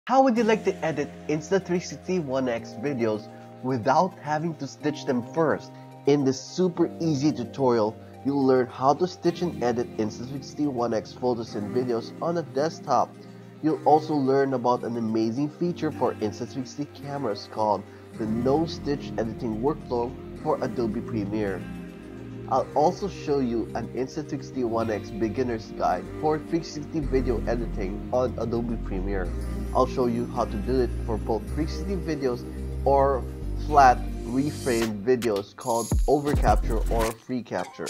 How would you like to edit Insta360 One X videos without having to stitch them first? In this super easy tutorial, you'll learn how to stitch and edit Insta360 One X photos and videos on a desktop. You'll also learn about an amazing feature for Insta360 cameras called the No Stitch Editing Workflow for Adobe Premiere. I'll also show you an Insta360 One X beginner's guide for 360 video editing on Adobe Premiere. I'll show you how to do it for both 360 videos or flat reframed videos called overcapture or free capture.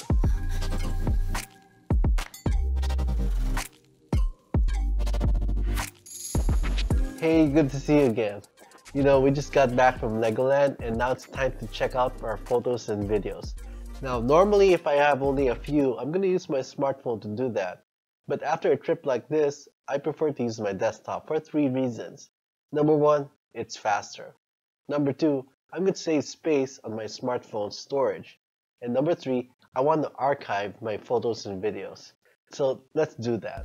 Hey, good to see you again. We just got back from Legoland and now it's time to check out our photos and videos. Now, normally if I have only a few, I'm going to use my smartphone to do that. But after a trip like this, I prefer to use my desktop for 3 reasons. Number 1, it's faster. Number 2, I'm going to save space on my smartphone storage. And number 3, I want to archive my photos and videos. So let's do that.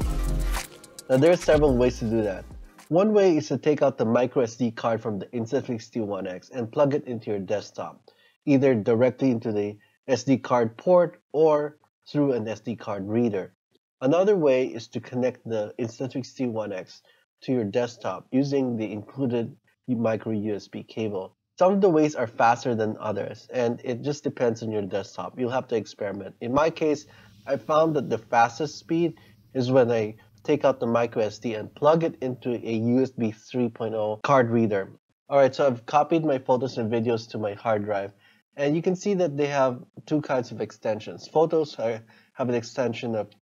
Now there are several ways to do that. One way is to take out the microSD card from the Insta360 One X and plug it into your desktop, either directly into the SD card port or through an SD card reader. Another way is to connect the Insta360 One X to your desktop using the included micro USB cable. Some of the ways are faster than others, and it just depends on your desktop. You'll have to experiment. In my case, I found that the fastest speed is when I take out the micro SD and plug it into a USB 3.0 card reader. Alright, so I've copied my photos and videos to my hard drive, and you can see that they have 2 kinds of extensions. Photos have an extension of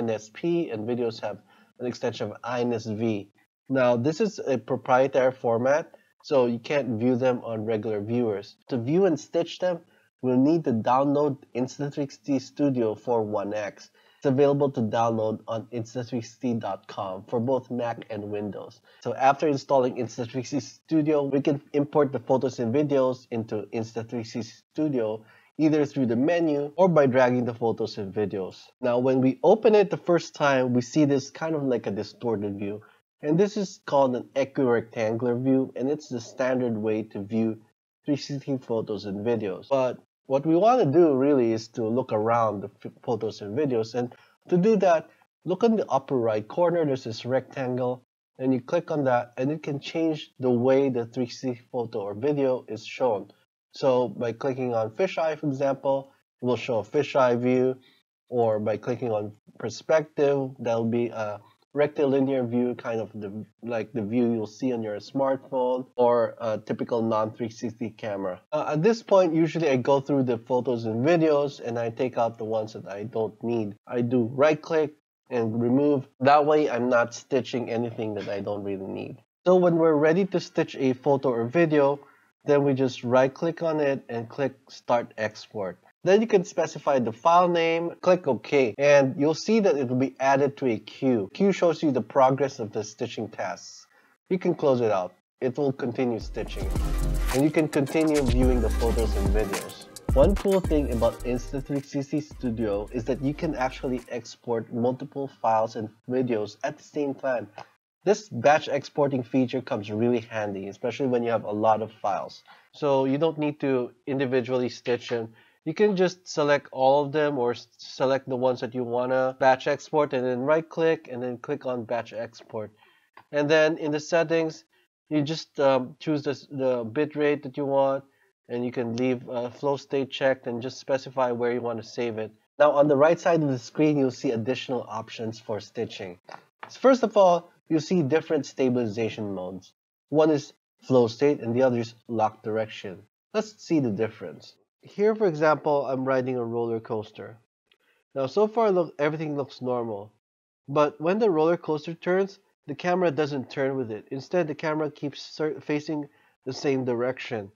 INSP and videos have an extension of INSV. Now, this is a proprietary format, so you can't view them on regular viewers. To view and stitch them, we'll need to download Insta360 Studio for One X. It's available to download on Insta360.com for both Mac and Windows. So after installing Insta360 Studio, we can import the photos and videos into Insta360 Studio either through the menu or by dragging the photos and videos. Now when we open it the first time, we see this kind of like a distorted view. And this is called an equirectangular view, and it's the standard way to view 360 photos and videos. But what we want to do really is to look around the photos and videos, and to do that, look in the upper right corner. There's this rectangle, and you click on that and it can change the way the 360 photo or video is shown. So by clicking on fisheye, for example, it will show a fisheye view, or by clicking on perspective, that'll be a rectilinear view, kind of like the view you'll see on your smartphone or a typical non-360 camera. At this point, usually I go through the photos and videos and I take out the ones that I don't need. I do right click and remove. That way I'm not stitching anything that I don't really need. So when we're ready to stitch a photo or video, then we just right click on it and click Start Export. Then you can specify the file name, click OK, and you'll see that it will be added to a queue. Queue shows you the progress of the stitching tasks. You can close it out. It will continue stitching. And you can continue viewing the photos and videos. One cool thing about Insta360 Studio is that you can actually export multiple files and videos at the same time. This batch exporting feature comes really handy, especially when you have a lot of files. So you don't need to individually stitch them. You can just select all of them or select the ones that you want to batch export and then right click and then click on batch export. And then in the settings, you just choose the bit rate that you want, and you can leave flow state checked and just specify where you want to save it. Now on the right side of the screen, you'll see additional options for stitching. So first of all, you'll see different stabilization modes. One is flow state and the other is lock direction. Let's see the difference. Here, for example, I'm riding a roller coaster. Now, so far, everything looks normal. But when the roller coaster turns, the camera doesn't turn with it. Instead, the camera keeps facing the same direction.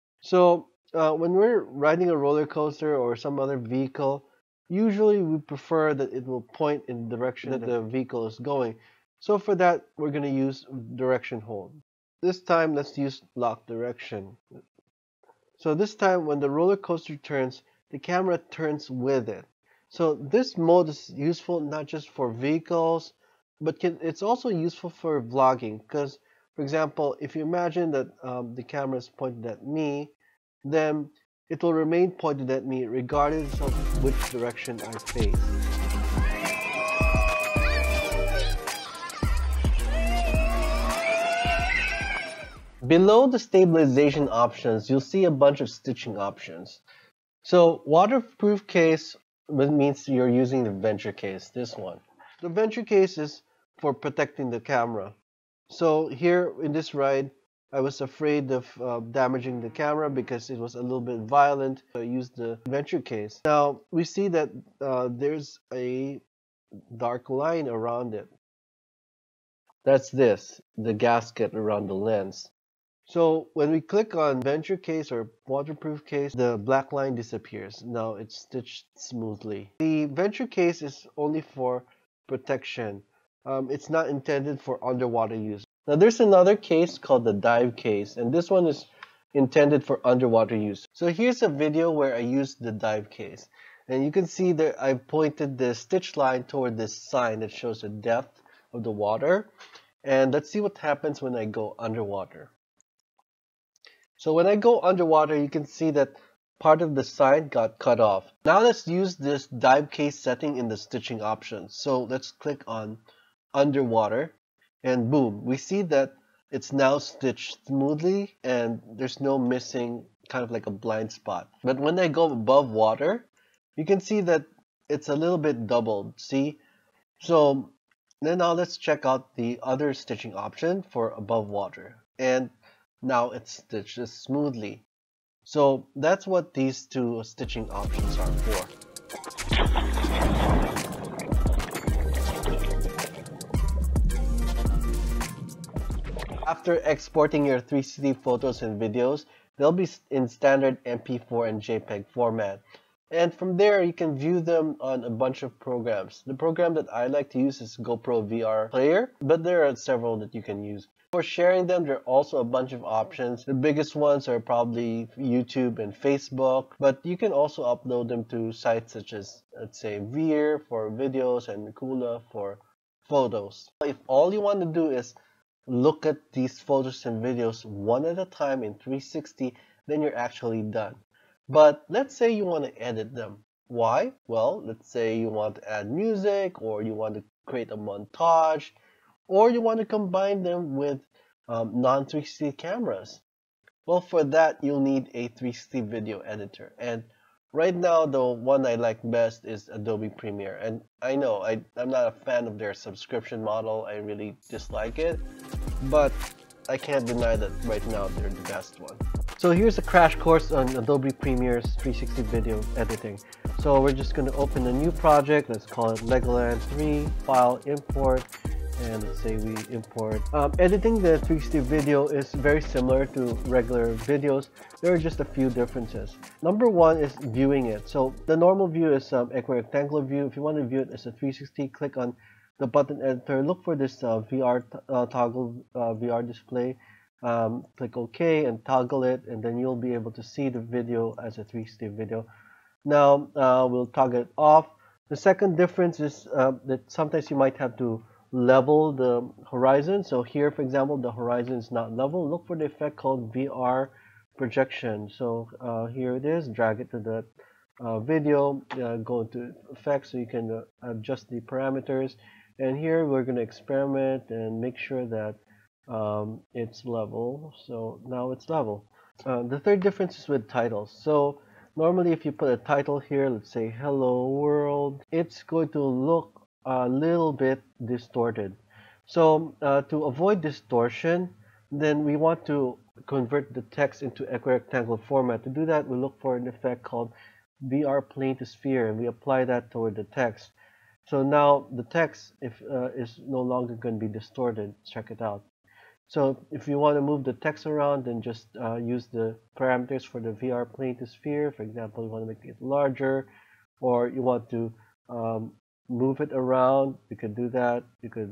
So, when we're riding a roller coaster or some other vehicle, usually we prefer that it will point in the direction that the vehicle is going. So for that, we're going to use direction hold. This time, let's use lock direction. So this time, when the roller coaster turns, the camera turns with it. So this mode is useful not just for vehicles, but it's also useful for vlogging because, for example, if you imagine that the camera is pointed at me, then it will remain pointed at me regardless of which direction I face. Below the stabilization options, you'll see a bunch of stitching options. So waterproof case means you're using the venture case, this one. The venture case is for protecting the camera. So here in this ride, I was afraid of damaging the camera because it was a little bit violent. So I used the venture case. Now we see that there's a dark line around it. That's the gasket around the lens. So when we click on venture case or waterproof case, the black line disappears. Now it's stitched smoothly. The venture case is only for protection. It's not intended for underwater use. Now there's another case called the dive case, and this one is intended for underwater use. So here's a video where I used the dive case. And you can see that I've pointed the stitch line toward this sign that shows the depth of the water. And let's see what happens when I go underwater. So when I go underwater, you can see that part of the sign got cut off. Now let's use this dive case setting in the stitching options. So let's click on underwater, and boom, we see that it's now stitched smoothly and there's no missing kind of like a blind spot. But when I go above water, you can see that it's a little bit doubled, see? So then now let's check out the other stitching option for above water. And now it's stitched smoothly. So that's what these two stitching options are for. After exporting your 360 photos and videos, they'll be in standard MP4 and JPEG format. And from there, you can view them on a bunch of programs. The program that I like to use is GoPro VR Player, but there are several that you can use. For sharing them, there are also a bunch of options. The biggest ones are probably YouTube and Facebook, but you can also upload them to sites such as, let's say, Veer for videos and Kula for photos. If all you want to do is look at these photos and videos one at a time in 360, then you're actually done. But let's say you want to edit them. Why? Well, let's say you want to add music, or you want to create a montage, or you want to combine them with non-360 cameras. Well, for that, you'll need a 360 video editor. And right now, the one I like best is Adobe Premiere. And I know I'm not a fan of their subscription model. I really dislike it. But I can't deny that right now they're the best one. So here's a crash course on Adobe Premiere's 360 video editing. So we're just going to open a new project. Let's call it Legoland 3, File, Import. And let's say we import. Editing the 360 video is very similar to regular videos. There are just a few differences. Number one is viewing it. So the normal view is equirectangular view. If you want to view it as a 360, click on the button editor. Look for this VR toggle VR display. Click OK and toggle it, and then you'll be able to see the video as a 360 video. Now we'll toggle it off. The second difference is that sometimes you might have to level the horizon. So here, for example, the horizon is not level. Look for the effect called VR projection. So here it is. Drag it to the video. Go to effects so you can adjust the parameters. And here we're going to experiment and make sure that it's level. So now it's level. The third difference is with titles. So normally if you put a title here, let's say Hello World, it's going to look a little bit distorted. So to avoid distortion, then we want to convert the text into equirectangular format. To do that, we look for an effect called VR plane to sphere, and we apply that toward the text. So now the text is no longer going to be distorted. Check it out. So if you want to move the text around, then just use the parameters for the VR plane to sphere. For example, you want to make it larger, or you want to move it around. You could do that. You could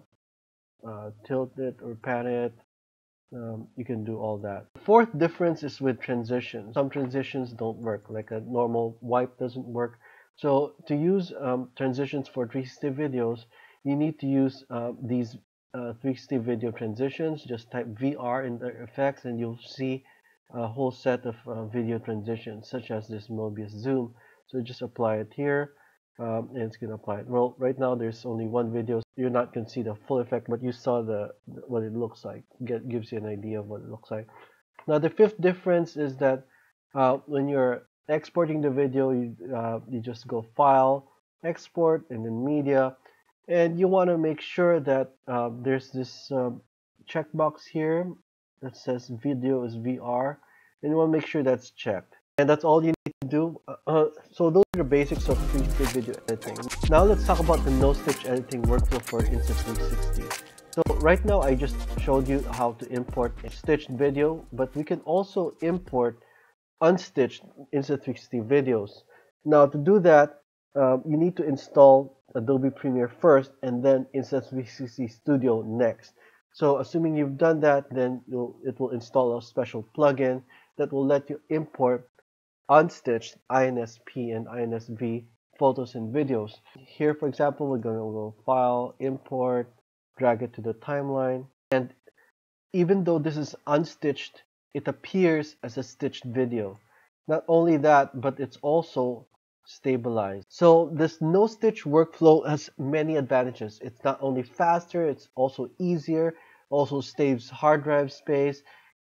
tilt it or pan it. You can do all that. Fourth difference is with transitions. Some transitions don't work, like a normal wipe doesn't work. So to use transitions for 360 videos, you need to use these 360 video transitions. Just type VR in the effects and you'll see a whole set of video transitions, such as this Mobius zoom. So just apply it here, and it's going to apply it. Well, right now there's only one video, so you're not going to see the full effect, but you saw what it looks like. Gives you an idea of what it looks like. Now the fifth difference is that when you're exporting the video, you just go File, Export, and then Media, and you want to make sure that there's this checkbox here that says Video is VR, and you want to make sure that's checked. And that's all you need to do. So those are the basics of 360 video editing. Now let's talk about the no-stitch editing workflow for Insta360. So right now I just showed you how to import a stitched video, but we can also import unstitched Insta360 videos. Now to do that, you need to install Adobe Premiere first and then Insta360 Studio next. So assuming you've done that, then it will install a special plugin that will let you import unstitched INSP and INSV photos and videos. Here, for example, we're going to go File, Import, drag it to the timeline, and even though this is unstitched, it appears as a stitched video. Not only that, but it's also stabilized. So this no stitch workflow has many advantages. It's not only faster, it's also easier, also saves hard drive space,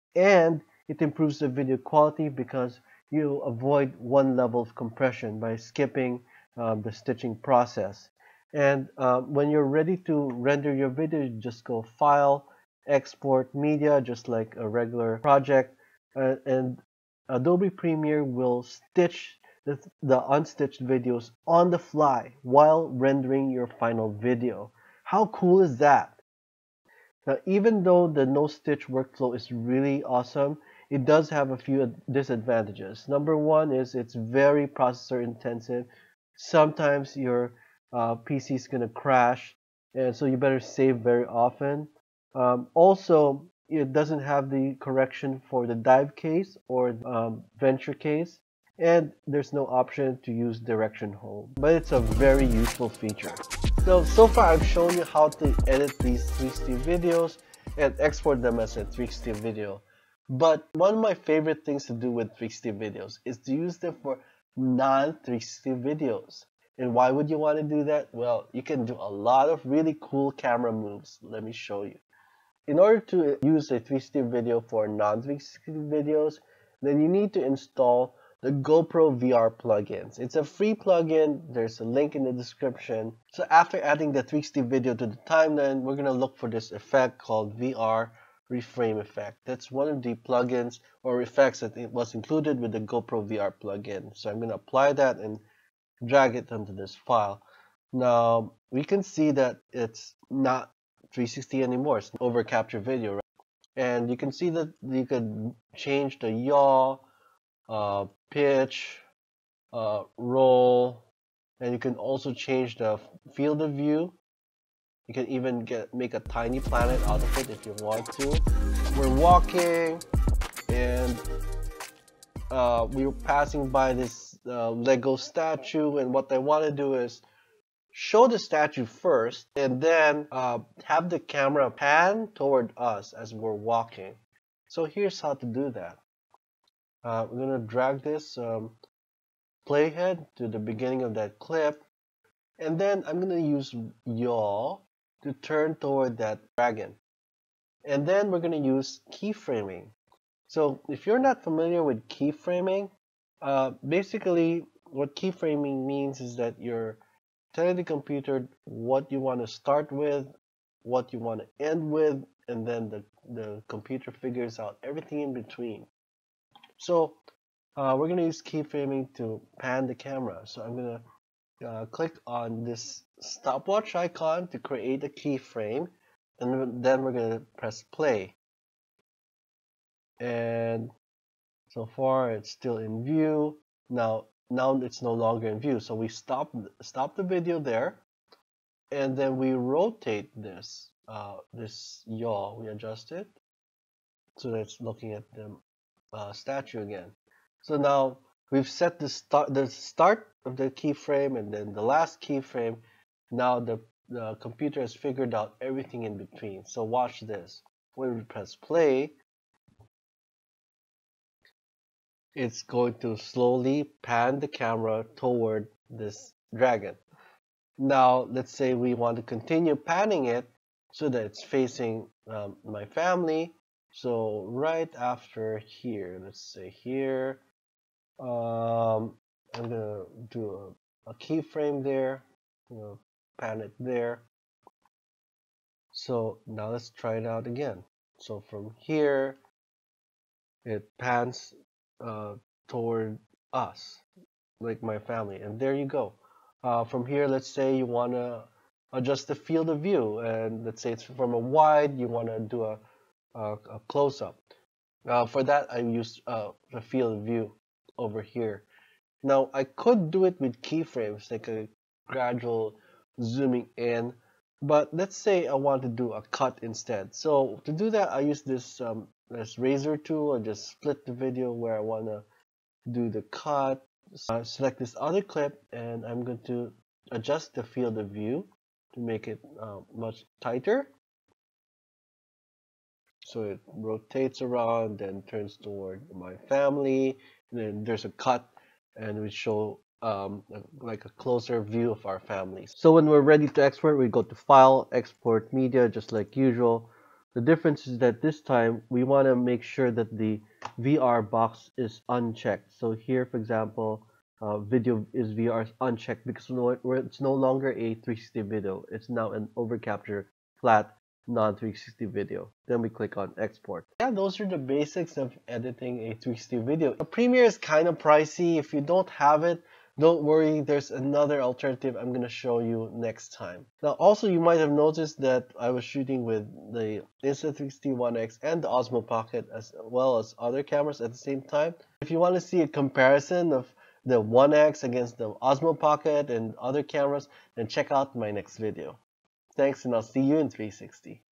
and it improves the video quality because you avoid one level of compression by skipping the stitching process. And when you're ready to render your video, you just go File, Export, Media, just like a regular project, and Adobe Premiere will stitch the unstitched videos on the fly while rendering your final video. How cool is that? Now, even though the no-stitch workflow is really awesome, it does have a few disadvantages. Number one is it's very processor intensive. Sometimes your PC is going to crash, and so you better save very often. Also, it doesn't have the correction for the dive case or venture case, and there's no option to use direction home, but it's a very useful feature. So far I've shown you how to edit these 360 videos and export them as a 360 video. But one of my favorite things to do with 360 videos is to use them for non-360 videos. And why would you want to do that? Well, you can do a lot of really cool camera moves. Let me show you. In order to use a 360 video for non-360 videos, then you need to install the GoPro VR plugins. It's a free plugin. There's a link in the description. So after adding the 360 video to the timeline, we're going to look for this effect called VR reframe effect. That's one of the plugins or effects that it was included with the GoPro VR plugin. So I'm going to apply that and drag it onto this file. Now we can see that it's not 360 anymore. It's over capture video, right? And you can see that you could change the yaw, pitch, roll, and you can also change the field of view. You can even make a tiny planet out of it if you want to. We're walking and we were passing by this Lego statue, and what I want to do is show the statue first and then have the camera pan toward us as we're walking. So here's how to do that. We're going to drag this playhead to the beginning of that clip, and then I'm going to use yaw to turn toward that dragon. And then we're going to use keyframing. So if you're not familiar with keyframing, basically what keyframing means is that you're telling the computer what you want to start with, what you want to end with, and then the computer figures out everything in between. So we're going to use keyframing to pan the camera. So I'm going to click on this stopwatch icon to create a keyframe, and then we're going to press play. And so far it's still in view. Now it's no longer in view, so we stop the video there, and then we rotate this this yaw. We adjust it so that it's looking at the statue again. So now we've set the start of the keyframe and then the last keyframe. Now the computer has figured out everything in between. So watch this. When we press play, it's going to slowly pan the camera toward this dragon. Now, let's say we want to continue panning it so that it's facing my family. So right after here, let's say here, I'm gonna do a keyframe there, pan it there. So now let's try it out again. So from here, it pans toward us, like my family, and there you go. From here, let's say you want to adjust the field of view, and let's say it's from a wide, you want to do a close-up. For that, I use the field of view over here. Now, I could do it with keyframes, like a gradual zooming in, but let's say I want to do a cut instead. So to do that, I use this razor tool and just split the video where I want to do the cut. Select this other clip, and I'm going to adjust the field of view to make it much tighter. So it rotates around, then turns toward my family, and then there's a cut, and we show like a closer view of our families. So when we're ready to export, we go to File, Export Media, just like usual. The difference is that this time we want to make sure that the VR box is unchecked. So here, for example, video is VR unchecked because it's no longer a 360 video. It's now an overcapture flat non-360 video. Then we click on export. Yeah, those are the basics of editing a 360 video. Premiere is kind of pricey. If you don't have it, don't worry, there's another alternative I'm going to show you next time. Now also, you might have noticed that I was shooting with the Insta360 One X and the Osmo Pocket as well as other cameras at the same time. If you want to see a comparison of the One X against the Osmo Pocket and other cameras, then check out my next video. Thanks, and I'll see you in 360.